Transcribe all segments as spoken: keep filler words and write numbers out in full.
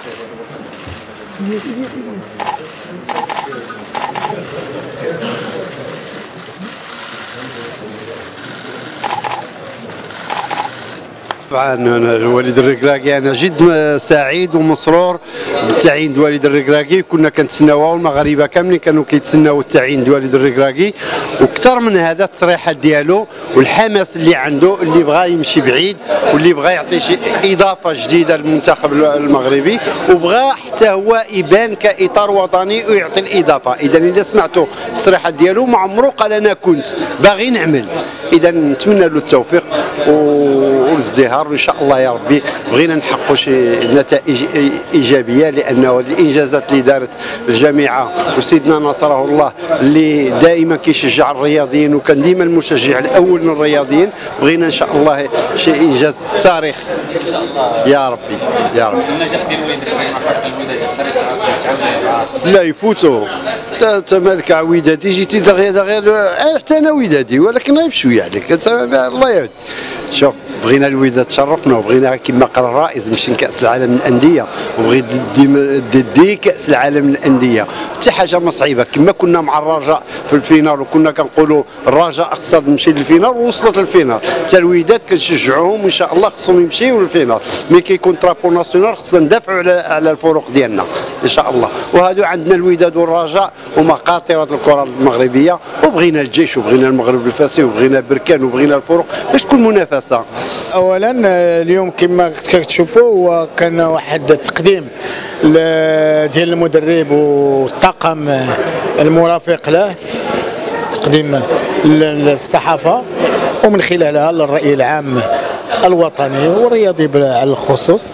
طبعا انا وليد الركراكي انا جد سعيد ومسرور بالتعيين د وليد الركراكي. كنا كنتسناوها والمغاربه كاملين كانوا كيتسناو التعيين د وليد الركراكي، واكثر من هذا التصريحات ديالو والحماس اللي عنده اللي بغى يمشي بعيد واللي بغى يعطي شي اضافه جديده للمنتخب المغربي، وبغى حتى هو يبان كاطار وطني ويعطي الاضافه. اذا اذا سمعتوا التصريحات ديالو ما عمرو قال انا كنت باغي نعمل. اذا نتمنى له التوفيق والازدهار وان شاء الله يا ربي. بغينا نحققوا شي نتائج ايجابيه، لانه الانجازات اللي دارت الجامعه وسيدنا نصره الله اللي دائما كيشجع الرياضيين وكان ديما المشجع الاول للرياضيين، بغينا ان شاء الله شي انجاز تاريخ ان شاء الله يا ربي يا ربي. النجاح ديال وليد الركراكي الوداد يقدر يتعاون لا يفوتوا. انت مالك ودادي جيتي دغيا دغيا حتى انا ودادي، ولكن غير بشويه عليك الله يهد. شوف بغينا الوداد تشرفنا وبغينا كما قال الرئيس نمشي لكاس العالم للانديه، وبغيت دي, دي كاس العالم للانديه. حتى حاجه ما صعيبه كما كنا مع الرجاء في الفينال وكنا كنقولوا الرجاء خصها تمشي للفينال ووصلت للفينال، حتى الوداد كنشجعوهم وان شاء الله خصهم يمشيو للفينال. مي كيكون ترابو ناسيونال خصنا ندافعوا على على الفروق ديالنا ان شاء الله. وهادو عندنا الوداد والرجاء هما قاطره الكره المغربيه، وبغينا الجيش وبغينا المغرب الفاسي وبغينا بركان وبغينا الفروق باش تكون منافسه. اولا اليوم كما كتشوفوا هو كان واحد التقديم ديال المدرب والطاقم المرافق له، تقديم للصحافه ومن خلالها للراي العام الوطني والرياضي على الخصوص.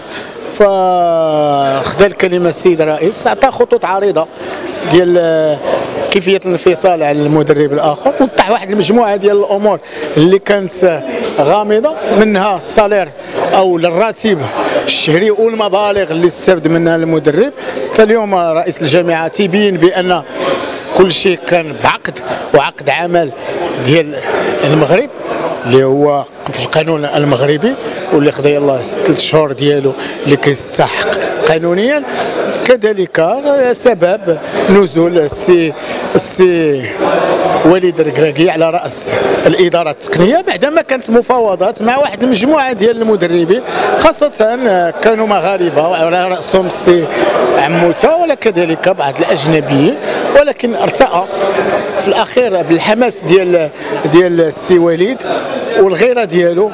فخذا الكلمه السيد الرئيس، عطى خطوط عريضه ديال كيفيه الانفصال على المدرب الاخر، وطرح واحد المجموعه ديال الامور اللي كانت غامضه، منها الصالير او الراتب الشهري والمبالغ اللي استفد منها المدرب. فاليوم رئيس الجامعه تيبين بان كل شيء كان بعقد وعقد عمل ديال المغرب اللي هو في القانون المغربي، واللي خدا يلاه ثلاث شهور ديالو اللي كيستحق قانونيا. كذلك سبب نزول السي السي وليد الركراكي على راس الاداره التقنيه بعدما كانت مفاوضات مع واحد المجموعه ديال المدربين، خاصه كانوا مغاربه وعلى راسهم السي عموته ولا كذلك بعض الاجنبيين، ولكن ارتأى في الاخير بالحماس ديال ديال السي وليد والغيره ديالو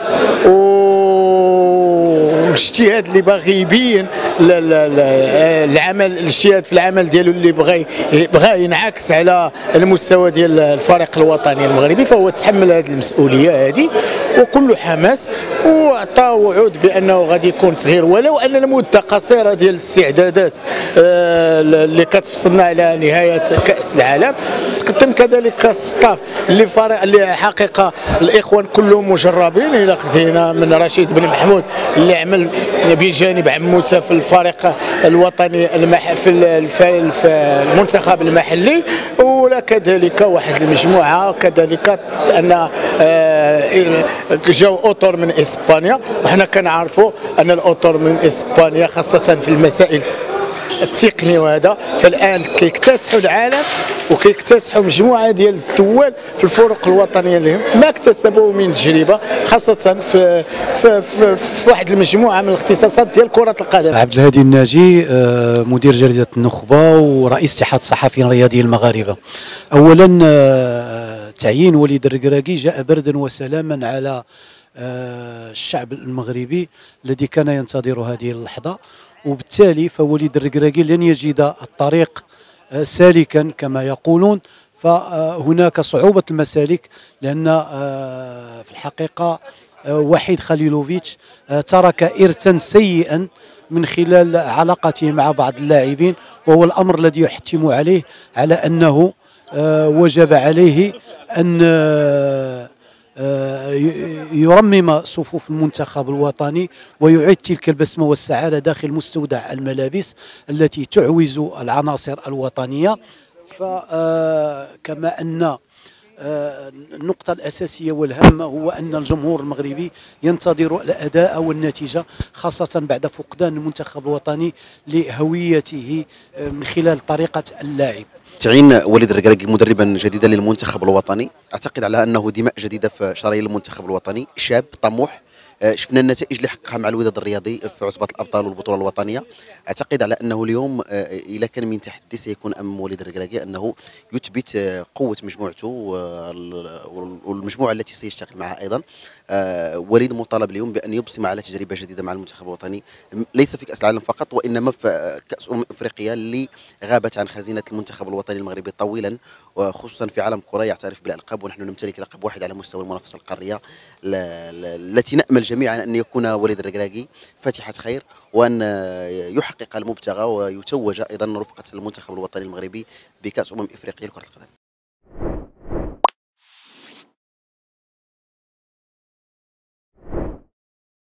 والاجتهاد اللي باغي يبين العمل، الاجتهاد في العمل ديالو اللي بغى بغى ينعكس على المستوى ديال الفريق الوطني المغربي. فهو تحمل هذه المسؤوليه هذه وكل حماس، وعطى وعود بانه غادي يكون تغيير ولو ان المده قصيره ديال الاستعدادات اللي كتفصلنا على نهايه كاس العالم. تقدم كذلك الستاف اللي فريق اللي حقيقه الاخوان كلهم مجربين، الى خدينا من رشيد بن محمود اللي عمل بجانب عموته في الفريق الوطني المح في المنتخب المحلي، ولا كذلك واحد المجموعه كذلك ان جاو اطر من اسبانيا، وحنا كنعرفوا ان الاطر من اسبانيا خاصه في المسائل التقني وهذا، فالان كيكتسحوا العالم وكيكتسحوا مجموعه ديال الدول في الفروق الوطنيه اللي ما اكتسبوا من تجربه، خاصه في في, في في واحد المجموعه من الاختصاصات ديال كره القدم. عبد الهادي الناجي مدير جريده النخبه ورئيس اتحاد الصحفيين الرياضيين المغاربه. اولا تعيين وليد الركراكي جاء بردا وسلاما على الشعب المغربي الذي كان ينتظر هذه اللحظه، وبالتالي فوليد الركراكي لن يجد الطريق سالكا كما يقولون، فهناك صعوبة المسالك، لأن في الحقيقة وحيد خليلوفيتش ترك إرثا سيئا من خلال علاقته مع بعض اللاعبين، وهو الأمر الذي يحتم عليه على أنه وجب عليه أن يرمم صفوف المنتخب الوطني ويعيد تلك البسمة والسعادة داخل مستودع الملابس التي تعوز العناصر الوطنية. فكما أن النقطة الأساسية والهامة هو أن الجمهور المغربي ينتظر الأداء والنتيجة، خاصة بعد فقدان المنتخب الوطني لهويته من خلال طريقة اللعب. تعيين وليد الركراكي مدربا جديدا للمنتخب الوطني، اعتقد على انه دماء جديده في شرايين المنتخب الوطني، شاب طموح. شفنا النتائج اللي حققها مع الوداد الرياضي في عصبة الابطال والبطوله الوطنيه. اعتقد على انه اليوم اذا كان من تحدي سيكون امام وليد الركراكي انه يثبت قوه مجموعته والمجموعه التي سيشتغل معها ايضا. وليد مطالب اليوم بان يبصم على تجربه جديده مع المنتخب الوطني، ليس في كاس العالم فقط وانما في كاس امم افريقيا اللي غابت عن خزينه المنتخب الوطني المغربي طويلا، وخصوصا في عالم كره يعترف بالالقاب، ونحن نمتلك لقب واحد على مستوى المنافسه القاريه التي نامل جميعا ان يكون وليد الركراكي فاتحه خير، وان يحقق المبتغى ويتوج ايضا رفقه المنتخب الوطني المغربي بكاس امم افريقيا لكره القدم.